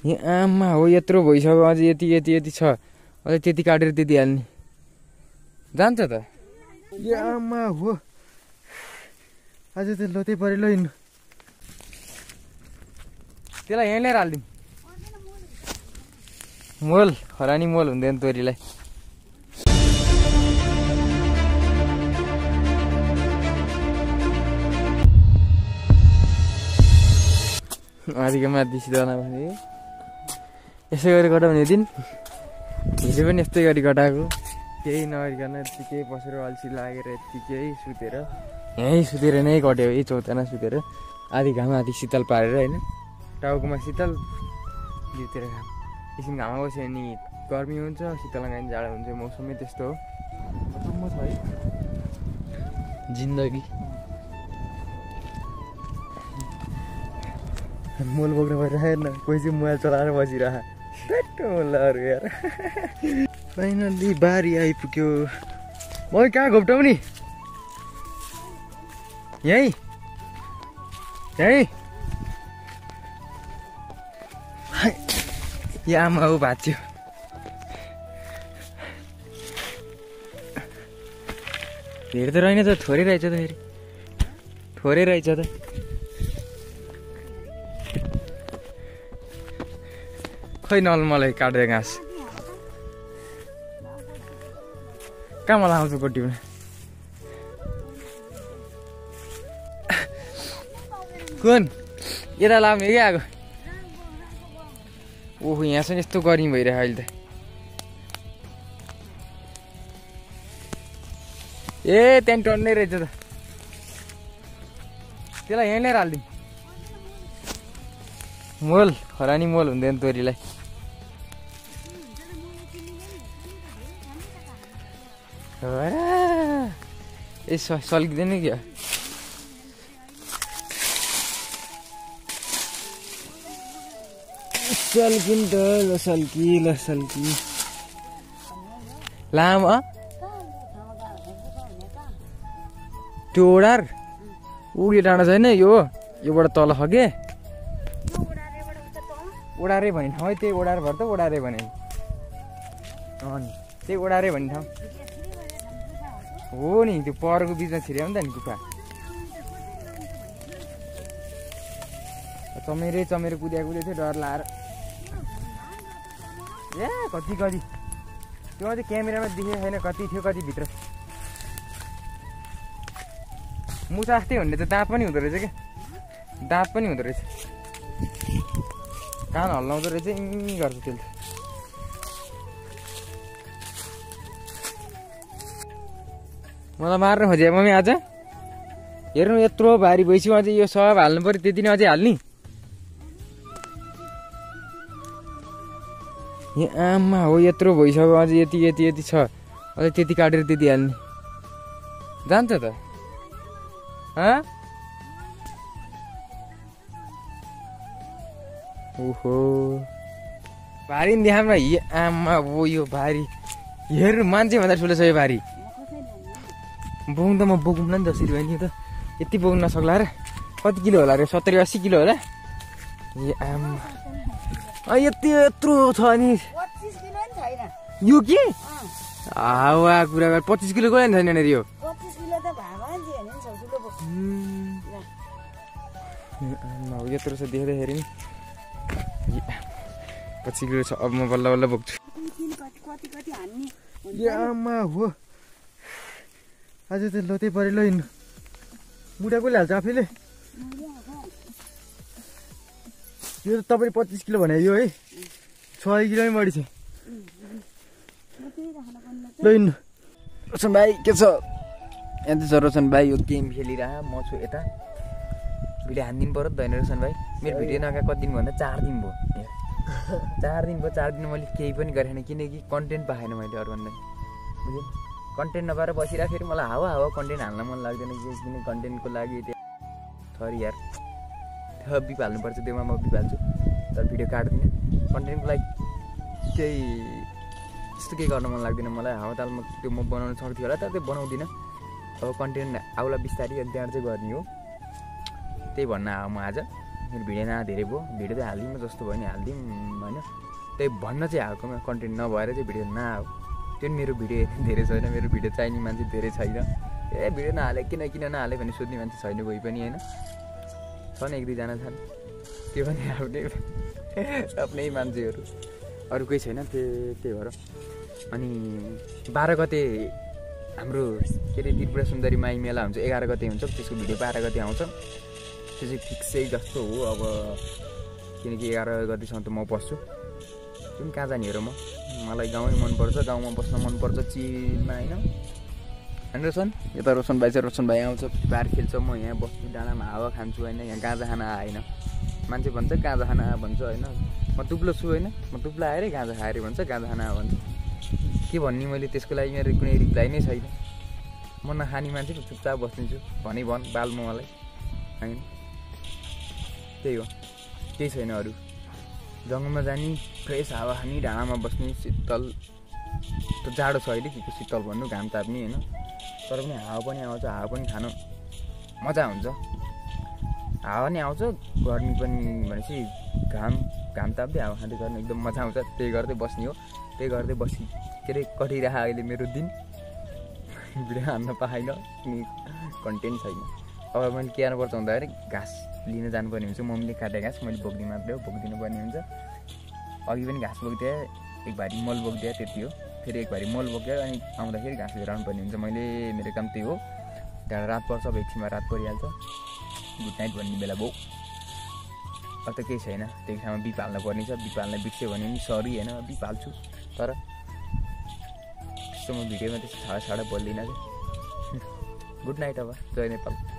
यहाँ आमा हो यत्रो भइसक्यो अझ यति यति यति छ अझ त्यति काटेर त्यति हाल्ने जान्छ त यहाँ आमा हो आज त लोते पऱ्यो ल हिँड्नु त्यसलाई यहीँ लिएर हालिदिउँ मोल खरानी मोल हुँदैन तोरीलाई आधिको माथि सिधाना भने यसै गरी कटाउने दिन हिजो पनि यस्तै गरी कटाएको केही नगरिकन यत्तिकै बसेर अल्छी लागेर यत्तिकै सुतेर यहीँ सुतेर नै कट्यो यही चौताना सुतेर आधी घाम आधी शीतल पारेर होइन टाउकोमा शीतल जिउतिर घाम एकछिन घाममा बस्यो भने गर्मी हुन्छ शीतलमा गयो भने जाडो हुन्छ मौसमै त्यस्तो हो खतम छ है जिन्दगी मोल बोक्न परिरहेन कोही चाहिँ मोबाइल चलाएर बसिरह मोलहरू यार फाइनल्ली बारी आइपुग्यो म कहाँ घोप्टाउने यहीँ यहीँ या आमा हो भाँच्यो धेरै त रहेन त थोरै रहेछ त फेरि थोरै रहेछ त खै नल मलाई काट्दै घाँस कहाँ मलाई आउँछु गोटीमा कुन यता लाउने क्या आएको ओहो यहाँ चाहिँ यस्तो गर्मी भइरहेको अहिले त ए त्यहाँ टन्नै रहेछ त त्यसलाई यहीँ लिएर हालिदिउँ मोल खरानी मोल हुँदैन तोरीलाई ए सल्किँदैन क्या सल्किन त ल सल्की लामो त्यो ओडार उयो डाँडा छैन योबाट तल खगे ओडारे भन्ने ठाउँ है त्यही ओडार भएर त ओडारे भने अनि त्यही ओडारे भन्ने ठाउँ हो नि त्यो परको बिचमा छिर्याउ नि त नि गुफा चमेरे कुद्या थियो डर लाएर ए कति त्यो चाहिँ क्यामेरामा देखेको छैन कति थियो कति भित्र मुसा जस्तै हुने त दाँत पनि हुँदो रहेछ क्या दाँत पनि हुँदो रहेछ कान हल्लाउँदो रहेछ यहीँ गर्छ त्यसले मलाई मार्न खोजे मम्मी आज हेर्नु यत्रो भारी भइसक्यो अझै यो सब हाल्नु पर्यो त्यति नै अझै हाल्ने यहाँ आमा हो यत्रो भइसक्यो अझै यति यति यति छ अझै त्यति काटेर त्यति हाल्ने जान्छ त ओहो भारी नि देखाम न आमा हो यो भारी हेर्नु मान्छे भन्दा ठुलो छ यो भारी बोक्नु त म बोकौँला नि जसरी भयो नि त यति बोक्नु नसक्ला र कति किलो होला अरे 70-80 किलो होला ए आमा यति यत्रो छ नि 25 किलो नि छैन यो के हावा कुरा गर 25 किलो को नि छैन नि यो 25 किलो त भागा नि हैन नि सजिलो बोक्नु आमा हो यत्रो छ देख्दाखेरि नि 25 किलो छ अब म बल्ल बल्ल बोक्छु कति हान्ने ए आमा हो आज त लोते पऱ्यो ल हिँड्नु मुढा कसले हाल्छ आफैले यो त तपाईँ 25 किलो भने यो है 6 किलो बढी छ ल हिँड्नु रोशन भाइ के छ यहाँ चाहिँ छ रोशन भाइ यो गेम खेलिरह म छु यता भिडियो हानिदिनु पर्यो त होइन रोशन भाइ मेरो भिडियो नआएको कति दिन भन्दा 4 दिन भयो 4 दिन भयो 4 दिन मैले केही पनि गरेन किनकि कन्टेन्ट पाएन मैले अरू भन्दा बुझ्यो कन्टेन्ट नपाएर बसिरहेको फेरि मलाई हावा कन्टेन्ट हाल्न मन लाग्दैन किन कन्टेन्टको लागि सरी यार त्यो बिप हाल्नुपर्छ त्योमा म बिप हाल्छु तर भिडियो काट्दिनँ कन्टेन्टको लागि केही त्यस्तो केही गर्न मन लाग्दैन मलाई हावातालमा त्यो म बनाउन सक्थेँ होला तर त्यो बनाउँदिनँ अब कन्टेन्ट आउला बिस्तारै अनि त्यहाँ चाहिँ गर्ने हो त्यही भन्न आयो म आज मेरो भिडियो न धेरै भयो भिडियो त हालिदिउँ जस्तो भयो नि हालिदिउँ होइन त्यही भन्न चाहिँ आएको कन्टेन्ट नभएर चाहिँ भिडियो नआऊ त्यो मेरो भिडियो धेरै छैन मेरो भिडियो चाहिने मान्छे धेरै छैन ए भिडियो नहाले किन नहाले भने सोध्ने मान्छे छैन कोही पनि होइन छन् 1-2 जना छन् त्यो पनि आफ्नै मान्छेहरू अरू कोही छैन त्यही भएर अनि 12 गते हाम्रो के अरे त्रिपुरा सुन्दरी माई मेला हुन्छ 11 गते हुन्छ त्यसको भिडियो 12 गते आउँछ त्यो चाहिँ फिक्सै जस्तो हो अब किनकि 11 गतेसम्म त म बस्छु जुन कहाँ जाने हो र मलाई गाउँै मनपर्छ गाउँमा बस्न मनपर्छ चिलमा होइन रोशन यता रोशन भाइ आउँछ बार खेल्छ म यहाँ बस्छु डाँडामा हावा खान्छु होइन यहाँ गाँजा खाना आएन मान्छे भन्छ गाँजा खाना भन्छ होइन म दुब्लो छु होइन म दुब्लो आएरै गाँजा खाएर भन्छ गाँजा खाना भन्छ के भन्ने मैले त्यसको लागि मेरो कुनै रिप्लाई नै छैन म नखाने मान्छे चुपचाप बस्दिन्छु भन बाल्नु मलाई होइन त्यही हो केही छैन अरू जङ्गलमा जाने फ्रेस हावा खाने डाँडामा बस्ने शीतल त जाडो छ अहिले के शीतल भन्नु घाम ताप्ने होइन तर पनि हावा पनि आउँछ हावा पनि खानु मजा हुन्छ हावा नि आउँछ गर्मी पनि भनेपछि घाम ताप्दै हावा खाँदै गर्नु एकदम मजा आउँछ त्यही गर्दै बस्ने हो त्यही गर्दै के अरे कटिरह अहिले मेरो दिन भिडियो हान्न पाएन किनकि कन्टेन्ट छैन अब मैले के गर्नुपर्छ भन्दाखेरि घाँस लिन जानुपर्ने हुन्छ मम्मीले काटे घाँस मैले बोक्दिनु मात्रै हो बोक्दिनु पर्ने हुन्छ अघि पनि घाँस बोक्दिएँ एक भारी मल बोक्दिएँ त्यति हो फेरि एक भारी मल बोकेर अनि आउँदाखेरि घाँस लिएर आउनुपर्ने हुन्छ मेरो काम त्यही हो त्यहाँबाट रात पर्छ अब एकछिनमा रात परिहाल्छ गुड नाइट भन्ने बेला भयो अब त केही छैन त्यही ठाउँमा बिप हाल्नु पर्ने छ बिप हाल्न बिर्स्यो भने पनि सरी होइन बिप हाल्छु तर त्यस्तो म भिडियोमा त्यस्तो छाडा बोल्दिनँ कि गुड नाइट अब जय नेपाल।